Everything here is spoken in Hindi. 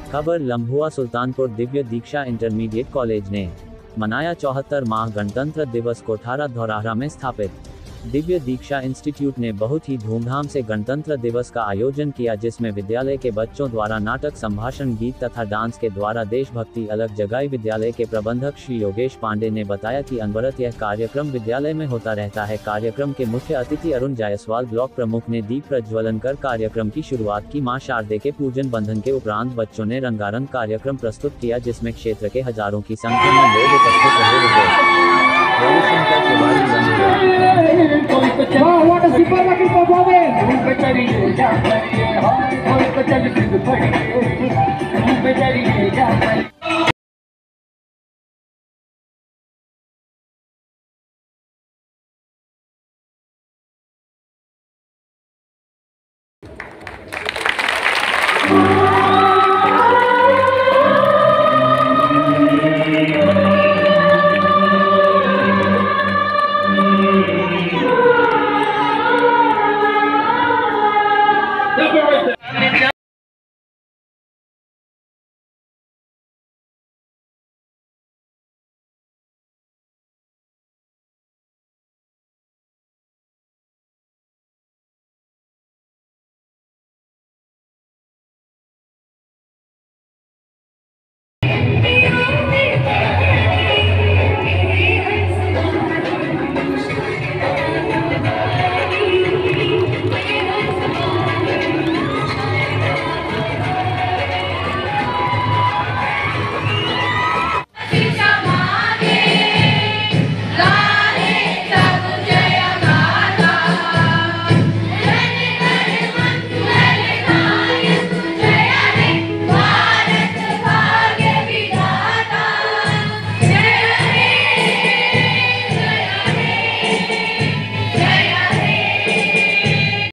खबर लम्भुआ सुल्तानपुर दिव्य दीक्षा इंटरमीडिएट कॉलेज ने मनाया 74 माह गणतंत्र दिवस कोठारा धौराहरा में स्थापित दिव्य दीक्षा इंस्टीट्यूट ने बहुत ही धूमधाम से गणतंत्र दिवस का आयोजन किया, जिसमें विद्यालय के बच्चों द्वारा नाटक, संभाषण, गीत तथा डांस के द्वारा देशभक्ति अलग जगाई। विद्यालय के प्रबंधक श्री योगेश पांडे ने बताया कि अनवरत यह कार्यक्रम विद्यालय में होता रहता है। कार्यक्रम के मुख्य अतिथि अरुण जायसवाल ब्लॉक प्रमुख ने दीप प्रज्वलन कर कार्यक्रम की शुरुआत की। मां शारदे के पूजन बंधन के उपरांत बच्चों ने रंगारंग कार्यक्रम प्रस्तुत किया, जिसमें क्षेत्र के हजारों की संख्या में लोग उपस्थित रहे। रविशंकर तिवारी लम्भुआ।